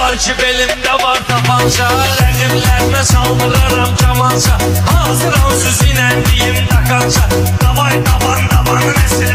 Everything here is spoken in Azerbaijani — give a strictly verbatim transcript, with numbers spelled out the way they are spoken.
var ki belimdə var tapanca, rəqiblərimə saldıraram kamanca. Hazıram sözünə deyim takanca, davay davan davan nəsil